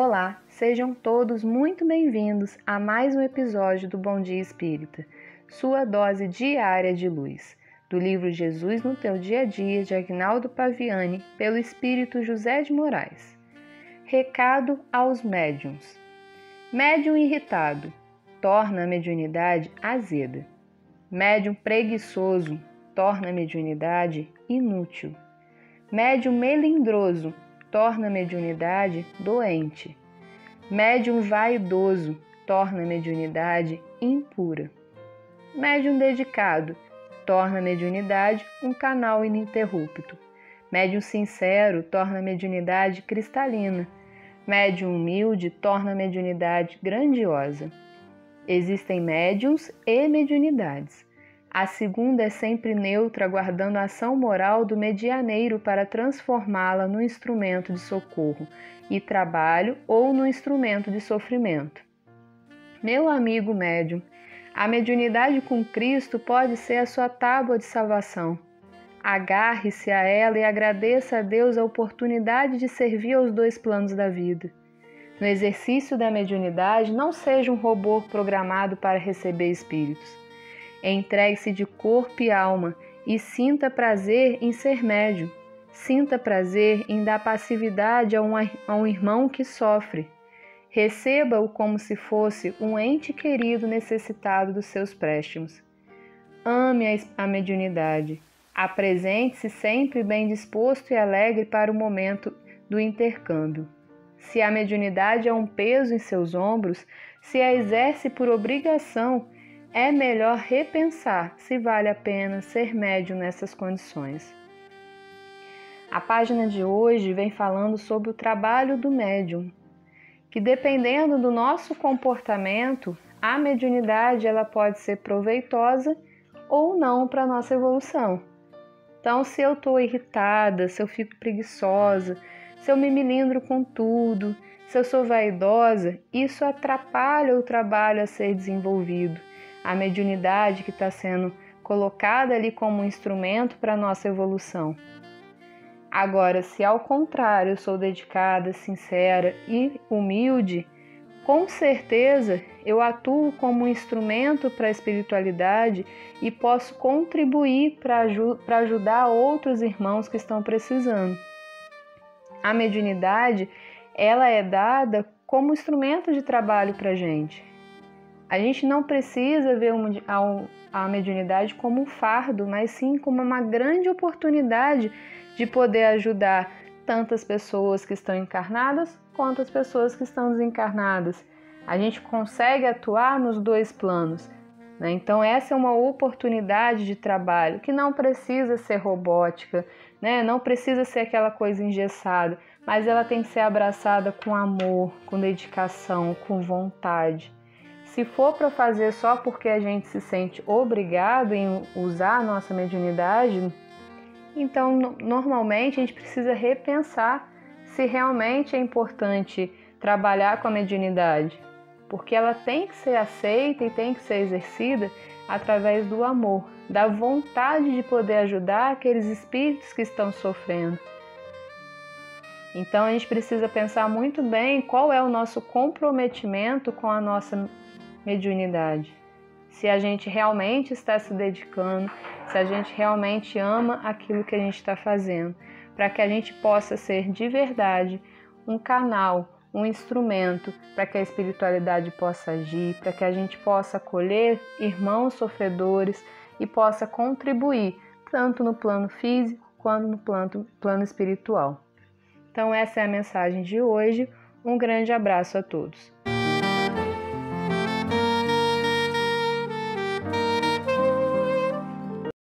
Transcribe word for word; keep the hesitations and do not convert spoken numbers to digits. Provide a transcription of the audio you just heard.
Olá, sejam todos muito bem-vindos a mais um episódio do Bom Dia Espírita, sua dose diária de luz, do livro Jesus no Teu Dia a Dia, de Aguinaldo Paviani, pelo Espírito José de Moraes. Recado aos médiuns. Médium irritado torna a mediunidade azeda. Médium preguiçoso torna a mediunidade inútil. Médium melindroso torna a mediunidade doente. Médium vaidoso torna a mediunidade impura. Médium dedicado torna a mediunidade um canal ininterrupto. Médium sincero torna a mediunidade cristalina. Médium humilde torna a mediunidade grandiosa. Existem médiuns e mediunidades. A segunda é sempre neutra, aguardando a ação moral do medianeiro para transformá-la no instrumento de socorro e trabalho ou no instrumento de sofrimento. Meu amigo médium, a mediunidade com Cristo pode ser a sua tábua de salvação. Agarre-se a ela e agradeça a Deus a oportunidade de servir aos dois planos da vida. No exercício da mediunidade, não seja um robô programado para receber espíritos. Entregue-se de corpo e alma e sinta prazer em ser médium. Sinta prazer em dar passividade a um, a um irmão que sofre. Receba-o como se fosse um ente querido necessitado dos seus préstimos. Ame a, a mediunidade. Apresente-se sempre bem disposto e alegre para o momento do intercâmbio. Se a mediunidade é um peso em seus ombros, se a exerce por obrigação, é melhor repensar se vale a pena ser médium nessas condições. A página de hoje vem falando sobre o trabalho do médium, que dependendo do nosso comportamento, a mediunidade ela pode ser proveitosa ou não para a nossa evolução. Então, se eu estou irritada, se eu fico preguiçosa, se eu me melindro com tudo, se eu sou vaidosa, isso atrapalha o trabalho a ser desenvolvido. A mediunidade que está sendo colocada ali como um instrumento para a nossa evolução. Agora, se ao contrário eu sou dedicada, sincera e humilde, com certeza eu atuo como um instrumento para a espiritualidade e posso contribuir para ajudar outros irmãos que estão precisando. A mediunidade, ela é dada como instrumento de trabalho para a gente. A gente não precisa ver a mediunidade como um fardo, mas sim como uma grande oportunidade de poder ajudar tantas pessoas que estão encarnadas quanto as pessoas que estão desencarnadas. A gente consegue atuar nos dois planos, né? Então essa é uma oportunidade de trabalho que não precisa ser robótica, né? Não precisa ser aquela coisa engessada, mas ela tem que ser abraçada com amor, com dedicação, com vontade. Se for para fazer só porque a gente se sente obrigado em usar a nossa mediunidade, então normalmente a gente precisa repensar se realmente é importante trabalhar com a mediunidade, porque ela tem que ser aceita e tem que ser exercida através do amor, da vontade de poder ajudar aqueles espíritos que estão sofrendo. Então a gente precisa pensar muito bem qual é o nosso comprometimento com a nossa mediunidade. Se a gente realmente está se dedicando, se a gente realmente ama aquilo que a gente está fazendo, para que a gente possa ser de verdade um canal, um instrumento para que a espiritualidade possa agir, para que a gente possa acolher irmãos sofredores e possa contribuir tanto no plano físico quanto no plano, plano espiritual. Então essa é a mensagem de hoje. Um grande abraço a todos.